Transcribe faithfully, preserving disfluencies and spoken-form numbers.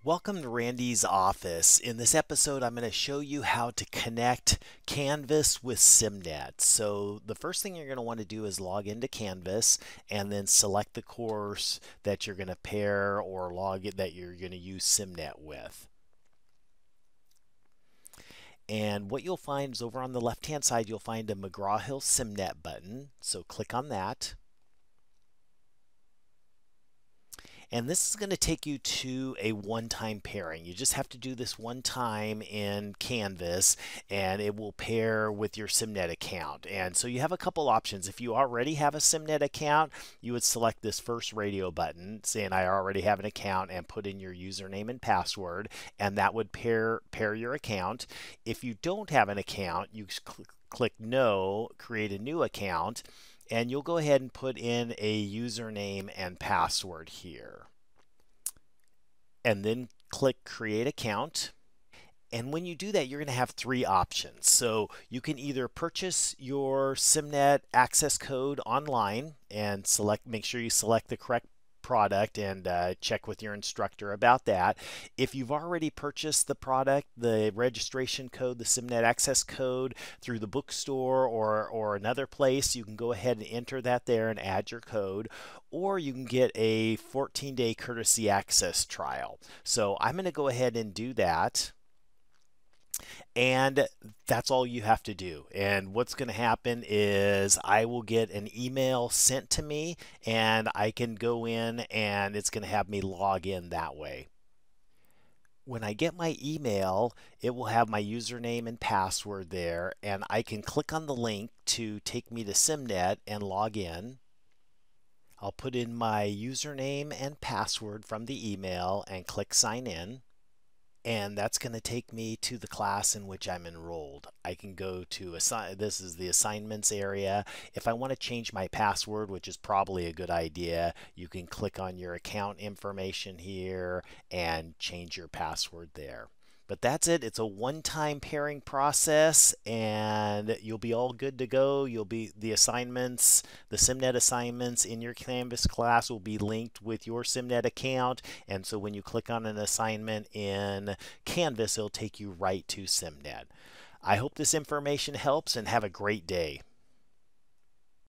Welcome to Randy's office. In this episode, I'm going to show you how to connect Canvas with SIMnet. So the first thing you're going to want to do is log into Canvas and then select the course that you're going to pair or log it that you're going to use SIMnet with. And what you'll find is over on the left-hand side, you'll find a McGraw-Hill SIMnet button. So click on that. And this is going to take you to a one-time pairing. You just have to do this one time in Canvas and it will pair with your SIMnet account. And so you have a couple options. If you already have a SIMnet account, you would select this first radio button saying I already have an account and put in your username and password, and that would pair pair your account. If you don't have an account, you cl- click no, create a new account, and you'll go ahead and put in a username and password here. And then click Create Account. And when you do that, you're going to have three options. So you can either purchase your SIMnet access code online and select, make sure you select the correct product and uh, check with your instructor about that. If you've already purchased the product, the registration code, the SIMnet access code through the bookstore or, or another place, you can go ahead and enter that there and add your code, or you can get a fourteen day courtesy access trial. So I'm going to go ahead and do that. And that's all you have to do. And what's going to happen is I will get an email sent to me and I can go in and it's going to have me log in that way. When I get my email, it will have my username and password there, and I can click on the link to take me to SIMnet and log in. I'll put in my username and password from the email and click sign in. And that's going to take me to the class in which I'm enrolled. I can go to assign. This is the assignments area. If I want to change my password, which is probably a good idea, you can click on your account information here and change your password there. But that's it. It's a one-time pairing process and you'll be all good to go. You'll be the assignments, the SIMnet assignments in your Canvas class will be linked with your SIMnet account. And so when you click on an assignment in Canvas, it'll take you right to SIMnet. I hope this information helps and have a great day.